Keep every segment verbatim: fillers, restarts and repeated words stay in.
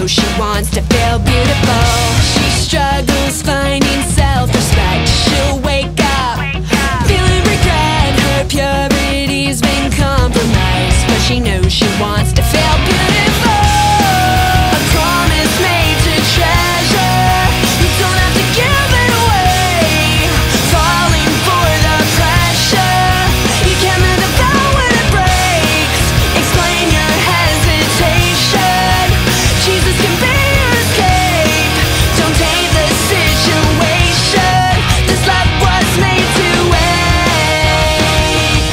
knows she wants to feel beautiful. She struggles finding self-respect. She'll wake up feeling regret. Her purity's been compromised, but she knows she wants to feel beautiful. A promise made to treasure. You don't have to give it away. Falling for the pressure. You can't move the bow when it breaks. Explain your hesitation. Jesus can be your escape. Don't take the situation. This love was made to wait.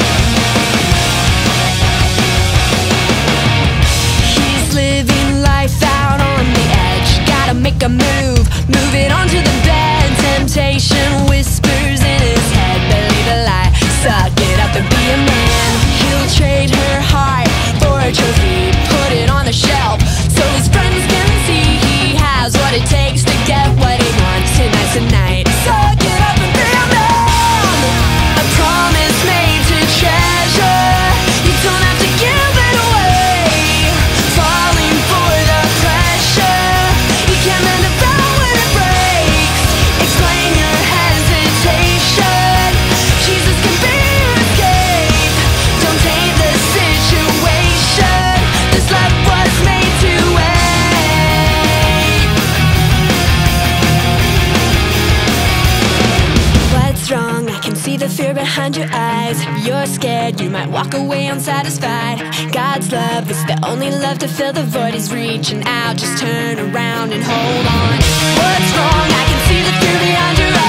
He's living life out on the edge. Gotta make a move, move it onto the bed. Temptation whispers in his head. Believe a lie, suck it up and be a man. He'll trade her heart for a trophy, put it on the shelf so his friends can see he has what it takes to get what he wants. Tonight's the night, suck it up and be a man. A promise made to treasure. You don't have to give it away. Falling for the pressure. You can't mend a bow when it breaks. Explain your hesitation. Jesus can be your escape. Don't take the situation. This love was made to wait. What's wrong? I can see the fear behind your eyes. You're scared, you might walk away unsatisfied. God's love is the only love to fill the void. He's reaching out, just turn around and hold on. What's wrong? I can see the fear behind your eyes.